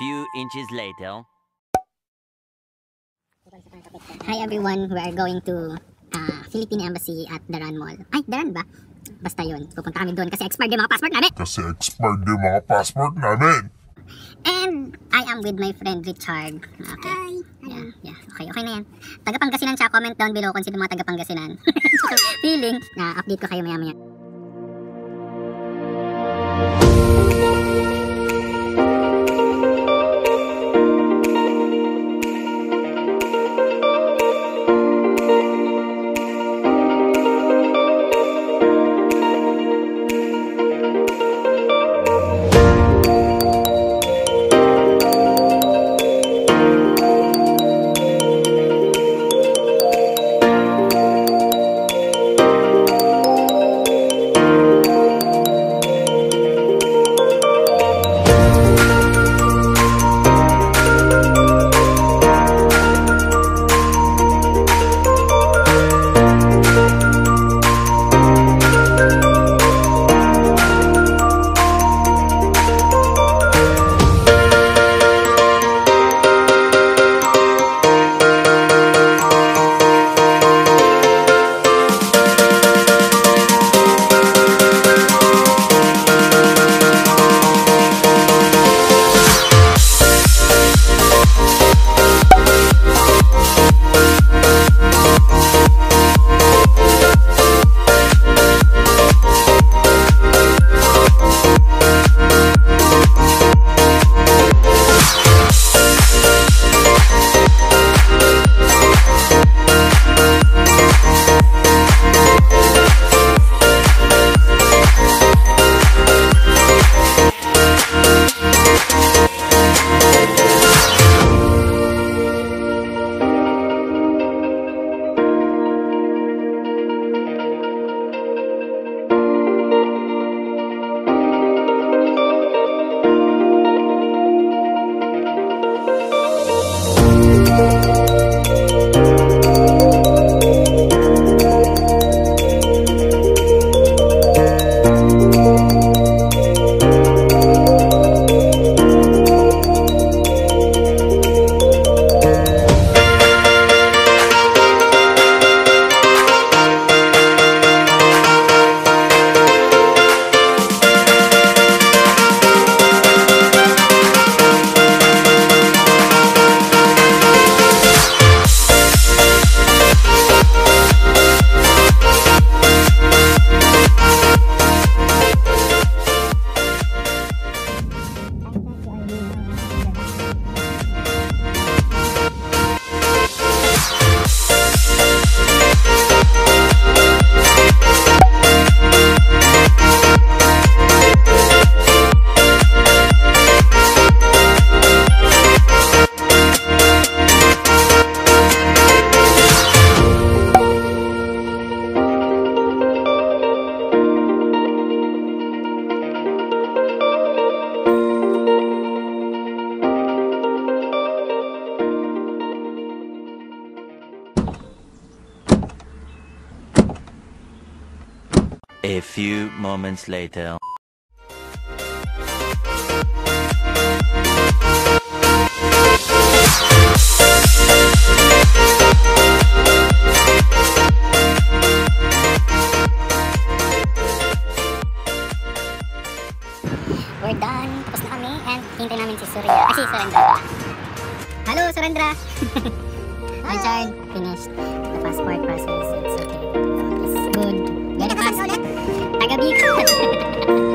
few inches later. Hi everyone, we are going to Philippine Embassy at Daran Mall. Ay, Daran ba? Basta yun, pupunta kami doon kasi expired yung mga passport namin. And I am with my friend Richard. Okay. Yeah. Okay na yan. Taga-Pangasinan siya, comment down below kung sino mga taga-Pangasinan. Feeling na update ko kayo maya-maya. A few moments later. We're done. Tapos na kami and hintay namin si Surya. Si Surendra. Hello, Surendra! Richard, finished the passport process. It's okay. It's good. Very fast. Taga-Bicol.